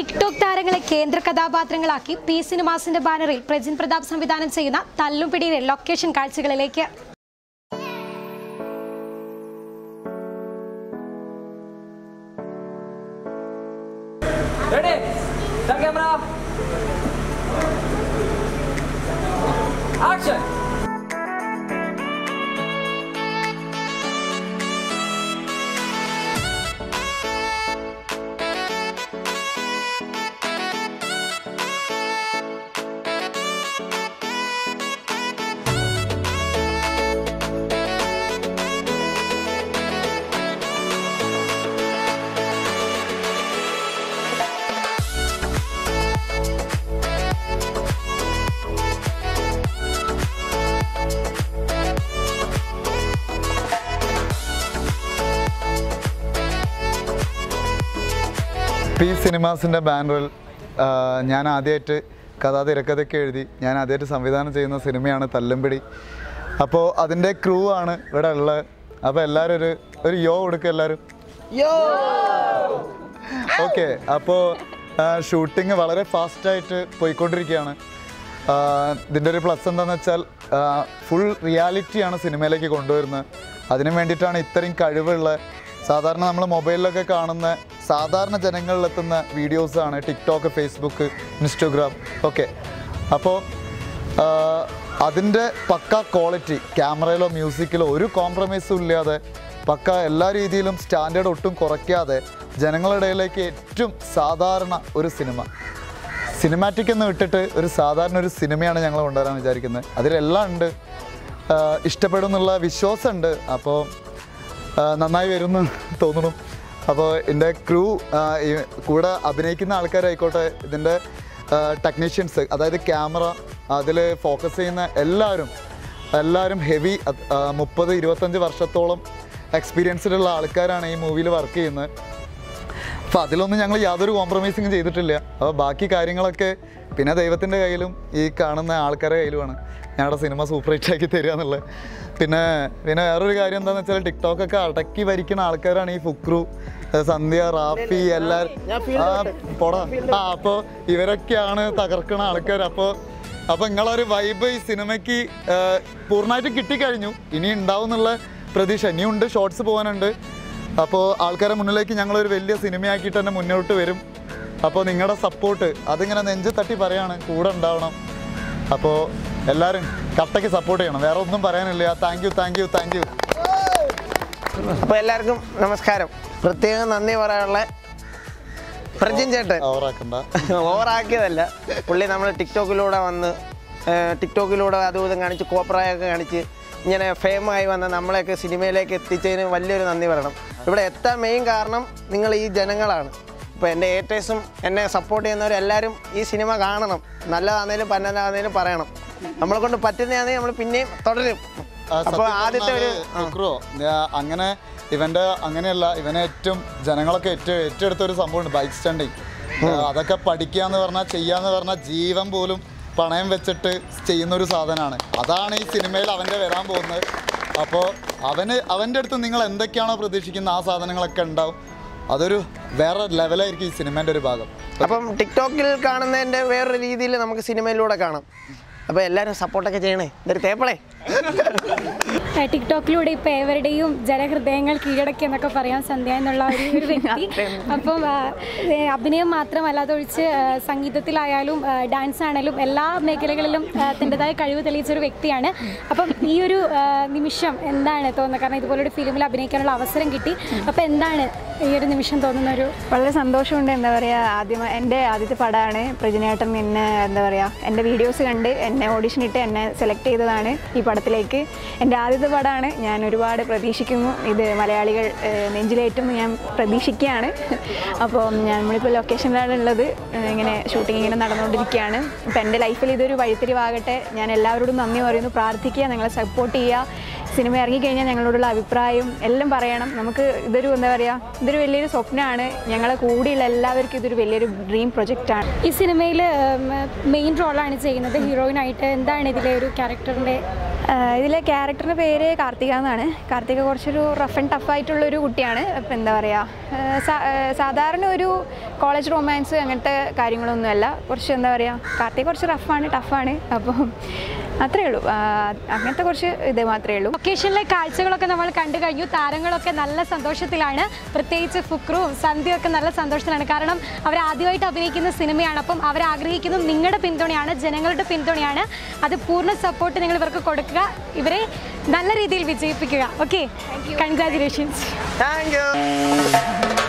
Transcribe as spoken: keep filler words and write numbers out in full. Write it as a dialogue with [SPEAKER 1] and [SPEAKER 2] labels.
[SPEAKER 1] TikTok താരങ്ങളെ കേന്ദ്ര കഥാപാത്രങ്ങളാക്കി P സിനിമാസിന്റെ ബാനറിൽ പ്രജിൻ പ്രതാപ് സംവിധാനം ചെയ്യുന്ന തല്ലുംപിടിയിലെ ലൊക്കേഷൻ കാഴ്ചകളിലേക്ക്.
[SPEAKER 2] പി സിനിമാസിൻ്റെ ബാനറിൽ ഞാൻ ആദ്യമായിട്ട് കഥാ തിരക്കഥയൊക്കെ എഴുതി ഞാൻ ആദ്യമായിട്ട് സംവിധാനം ചെയ്യുന്ന സിനിമയാണ് തല്ലുംപിടി. അപ്പോൾ അതിൻ്റെ ക്രൂ ആണ് ഇവിടെ ഉള്ളത്. അപ്പോൾ എല്ലാവരും ഒരു ഒരു യോ കൊടുക്കുക എല്ലാവരും. ഓക്കെ, അപ്പോൾ ഷൂട്ടിങ് വളരെ ഫാസ്റ്റായിട്ട് പോയിക്കൊണ്ടിരിക്കുകയാണ്. ഇതിൻ്റെ ഒരു പ്ലസ് എന്താണെന്ന് വെച്ചാൽ ഫുൾ റിയാലിറ്റിയാണ് സിനിമയിലേക്ക് കൊണ്ടുവരുന്നത്. അതിന് വേണ്ടിയിട്ടാണ് ഇത്രയും കഴിവുള്ള സാധാരണ നമ്മൾ മൊബൈലിലൊക്കെ കാണുന്ന സാധാരണ ജനങ്ങളിലെത്തുന്ന വീഡിയോസാണ് ടിക്ടോക്ക്, ഫേസ്ബുക്ക്, ഇൻസ്റ്റഗ്രാം ഒക്കെ. അപ്പോൾ അതിൻ്റെ പക്ക ക്വാളിറ്റി, ക്യാമറയിലോ മ്യൂസിക്കിലോ ഒരു കോംപ്രമൈസും ഇല്ലാതെ പക്ക എല്ലാ രീതിയിലും സ്റ്റാൻഡേർഡ് ഒട്ടും കുറയ്ക്കാതെ ജനങ്ങളുടെ ഇടയിലേക്ക് ഏറ്റവും സാധാരണ ഒരു സിനിമ, സിനിമാറ്റിക് എന്ന് വിട്ടിട്ട് ഒരു സാധാരണ ഒരു സിനിമയാണ് ഞങ്ങൾ കൊണ്ടുവരാൻ വിചാരിക്കുന്നത്. അതിലെല്ലാം ഉണ്ട്, ഇഷ്ടപ്പെടും എന്നുള്ള വിശ്വാസമുണ്ട്. അപ്പോൾ നന്നായി വരുമെന്ന് തോന്നുന്നു. അപ്പോൾ എൻ്റെ ക്രൂ, കൂടെ അഭിനയിക്കുന്ന ആൾക്കാരായിക്കോട്ടെ, ഇതിൻ്റെ ടെക്നീഷ്യൻസ്, അതായത് ക്യാമറ, അതിൽ ഫോക്കസ് ചെയ്യുന്ന എല്ലാവരും എല്ലാവരും ഹെവി മുപ്പത് ഇരുപത്തഞ്ച് വർഷത്തോളം എക്സ്പീരിയൻസിലുള്ള ആൾക്കാരാണ് ഈ മൂവിയിൽ വർക്ക് ചെയ്യുന്നത്. അപ്പോൾ അതിലൊന്നും ഞങ്ങൾ യാതൊരു കോംപ്രമൈസിങ്ങും ചെയ്തിട്ടില്ല. അപ്പോൾ ബാക്കി കാര്യങ്ങളൊക്കെ പിന്നെ ദൈവത്തിൻ്റെ കയ്യിലും ഈ കാണുന്ന ആൾക്കാരുടെ കയ്യിലുമാണ് ഞങ്ങളുടെ സിനിമ സൂപ്പർ ഹിറ്റ് ആക്കി തരിക എന്നുള്ളത്. പിന്നെ പിന്നെ വേറൊരു കാര്യം എന്താണെന്ന് വെച്ചാൽ ടിക്ടോക്കൊക്കെ അടക്കി ഭരിക്കുന്ന ആൾക്കാരാണ് ഈ ഫുക്രു, സന്ധ്യ, റാഫി, എല്ലാവരും. ആ പോടാ ആ അപ്പോൾ ഇവരൊക്കെയാണ് തകർക്കുന്ന ആൾക്കാർ. അപ്പോൾ അപ്പോൾ നിങ്ങളൊരു വൈബ് ഈ സിനിമയ്ക്ക് പൂർണ്ണമായിട്ട് കിട്ടിക്കഴിഞ്ഞു. ഇനി ഉണ്ടാവും എന്നുള്ള പ്രതീക്ഷ ഇനിയുണ്ട്, ഷോർട്സ് പോകാനുണ്ട്. അപ്പോൾ ആൾക്കാരെ മുന്നിലേക്ക് ഞങ്ങളൊരു വലിയ സിനിമയാക്കിയിട്ട് തന്നെ മുന്നോട്ട് വരും. അപ്പോൾ നിങ്ങളുടെ സപ്പോർട്ട് അതിങ്ങനെ നെഞ്ച് തട്ടി പറയാണ്, കൂടെ ഉണ്ടാവണം. അപ്പോൾ എല്ലാവരും കട്ടയ്ക്ക് സപ്പോർട്ട് ചെയ്യണം, വേറെ ഒന്നും പറയാനില്ല. Thank you thank you thank you.
[SPEAKER 3] അപ്പോൾ എല്ലാവർക്കും നമസ്കാരം. പ്രത്യേകം നന്ദി പറയാനുള്ള പ്രജിൻ ചേട്ടൻ.
[SPEAKER 2] ഓവറാക്കണ്ട,
[SPEAKER 3] ഓവറാക്കിയതല്ല, പുള്ളി നമ്മൾ ടിക്ടോക്കിലൂടെ വന്ന് ടിക്ടോക്കിലൂടെ അതും ഇതും കാണിച്ച് കോപ്രായൊക്കെ കാണിച്ച് ഇങ്ങനെ ഫേമായി വന്ന നമ്മളെയൊക്കെ സിനിമയിലേക്ക് എത്തിച്ചതിന് വലിയൊരു നന്ദി പറയണം. ഇവിടെ എത്താൻ മെയിൻ കാരണം നിങ്ങൾ ഈ ജനങ്ങളാണ്. ഇപ്പോൾ എൻ്റെ ഏറ്റേഴ്സും എന്നെ സപ്പോർട്ട് ചെയ്യുന്നവരെല്ലാവരും ഈ സിനിമ കാണണം. നല്ലതാണെങ്കിലും പന്നലാണെങ്കിലും പറയണം. നമ്മളെ കൊണ്ട് പറ്റുന്നതാണെങ്കിൽ നമ്മൾ പിന്നെയും തുടരും. അപ്പോൾ ആദ്യത്തെ ഒരു
[SPEAKER 2] അങ്ങനെ ഇവൻ്റെ അങ്ങനെയല്ല, ഇവനെ ഏറ്റവും ജനങ്ങളൊക്കെ ഏറ്റവും ഏറ്റെടുത്ത ഒരു സംഭവമുണ്ട് ബൈക്ക് സ്റ്റണ്ടിങ്. അതൊക്കെ പഠിക്കാന്ന് പറഞ്ഞാൽ ചെയ്യാന്ന് പറഞ്ഞാൽ ജീവൻ പോലും പണയം വെച്ചിട്ട് ചെയ്യുന്നൊരു സാധനമാണ്. അതാണ് ഈ സിനിമയിൽ അവൻ്റെ വരാൻ പോകുന്നത്. അപ്പോൾ അവന് അവൻ്റെ അടുത്ത് നിങ്ങൾ എന്തൊക്കെയാണോ പ്രതീക്ഷിക്കുന്നത് ആ സാധനങ്ങളൊക്കെ ഉണ്ടാവും. അതൊരു വേറെ ലെവലായിരിക്കും ഈ സിനിമേൻ്റെ ഒരു ഭാഗം.
[SPEAKER 3] അപ്പം ടിക്ടോക്കിൽ കാണുന്നതിൻ്റെ വേറൊരു രീതിയിൽ നമുക്ക് സിനിമയിലൂടെ കാണാം. അപ്പോൾ എല്ലാവരും സപ്പോർട്ടൊക്കെ ചെയ്യണേ. ഇതൊരു തേപ്പളേ.
[SPEAKER 1] ടിക്ടോക്കിലൂടെ ഇപ്പോൾ ഏവരുടെയും ജനഹൃദയങ്ങൾ കീഴടക്കി എന്നൊക്കെ പറയാൻ സന്ധ്യ എന്നുള്ള ഒരു ഒരു വ്യക്തി. അപ്പം അഭിനയം മാത്രമല്ല, അതൊഴിച്ച് സംഗീതത്തിലായാലും ഡാൻസ് ആണെങ്കിലും എല്ലാ മേഖലകളിലും തൻ്റെതായ കഴിവ് തെളിയിച്ചൊരു വ്യക്തിയാണ്. അപ്പം ഈ ഒരു നിമിഷം എന്താണ് തോന്നുന്നത്? കാരണം ഇതുപോലൊരു ഫിലിമിൽ അഭിനയിക്കാനുള്ള അവസരം കിട്ടി. അപ്പോൾ എന്താണ് ഈ ഒരു നിമിഷം തോന്നുന്ന? ഒരു
[SPEAKER 4] വളരെ സന്തോഷമുണ്ട്. എന്താ പറയുക, ആദ്യം എൻ്റെ ആദ്യത്തെ പടമാണ്. പ്രജിനേട്ടൻ എന്നെ എന്താ പറയുക എൻ്റെ വീഡിയോസ് കണ്ട് എന്നെ ഓഡിഷൻ ഇട്ട് എന്നെ സെലക്ട് ചെയ്തതാണ് ഈ പടത്തിലേക്ക്. എൻ്റെ ആദ്യത്തെ പടമാണ്. ഞാൻ ഒരുപാട് പ്രതീക്ഷിക്കുന്നു. ഇത് മലയാളികൾ നെഞ്ചിലേറ്റുമെന്ന് ഞാൻ പ്രതീക്ഷിക്കുകയാണ്. അപ്പോൾ ഞാൻ നമ്മളിപ്പോൾ ലൊക്കേഷനിലാണ് ഉള്ളത്. ഇങ്ങനെ ഷൂട്ടിംഗ് ഇങ്ങനെ നടന്നുകൊണ്ടിരിക്കുകയാണ്. അപ്പോൾ എൻ്റെ ലൈഫിൽ ഇതൊരു വഴിത്തിരിവാകട്ടെ. ഞാൻ എല്ലാവരോടും നന്ദി പറയുന്നു. പ്രാർത്ഥിക്കുക, നിങ്ങളെ സപ്പോർട്ട് ചെയ്യുക. സിനിമ ഇറങ്ങിക്കഴിഞ്ഞാൽ ഞങ്ങളോടുള്ള അഭിപ്രായം എല്ലാം പറയണം. നമുക്ക് ഇതൊരു എന്താ പറയുക, ഇതൊരു വലിയൊരു സ്വപ്നമാണ്. ഞങ്ങളെ കൂടെയുള്ള എല്ലാവർക്കും ഇതൊരു വലിയൊരു ഡ്രീം പ്രൊജക്റ്റാണ്.
[SPEAKER 1] ഈ സിനിമയിൽ മെയിൻ റോളാണ് ചെയ്യുന്നത്, ഹീറോയിനായിട്ട്. എന്താണ് ഇതിലെ ഒരു ക്യാരക്ടറിൻ്റെ
[SPEAKER 4] ഇതിലെ ക്യാരക്ടറിൻ്റെ പേര് കാർത്തിക എന്നാണ്. കാർത്തിക കുറച്ചൊരു റഫ് ആൻഡ് ടഫ് ആയിട്ടുള്ളൊരു കുട്ടിയാണ്. അപ്പം എന്താ പറയുക, സാധാരണ ഒരു കോളേജ് റൊമാൻസ് അങ്ങനത്തെ കാര്യങ്ങളൊന്നുമല്ല. കുറച്ച് എന്താ പറയുക, കാർത്തിക കുറച്ച് റഫാണ്, ടഫാണ്. അപ്പം അത്രയേ ഉള്ളൂ, അങ്ങനത്തെ കുറച്ച് ഇത് മാത്രമേ ഉള്ളൂ.
[SPEAKER 1] ലൊക്കേഷനിലെ കാഴ്ചകളൊക്കെ നമ്മൾ കണ്ടു കഴിഞ്ഞു. താരങ്ങളൊക്കെ നല്ല സന്തോഷത്തിലാണ്, പ്രത്യേകിച്ച് ഫുക്രുവും സന്ധ്യയും ഒക്കെ നല്ല സന്തോഷത്തിലാണ്. കാരണം അവർ ആദ്യമായിട്ട് അഭിനയിക്കുന്ന സിനിമയാണ്. അപ്പം അവർ ആഗ്രഹിക്കുന്നത് നിങ്ങളുടെ പിന്തുണയാണ്, ജനങ്ങളുടെ പിന്തുണയാണ്. അത് പൂർണ്ണ സപ്പോർട്ട് നിങ്ങൾ ഇവർക്ക് കൊടുക്കുക, ഇവരെ നല്ല രീതിയിൽ വിജയിപ്പിക്കുക. Okay, congratulations.
[SPEAKER 3] Thank U.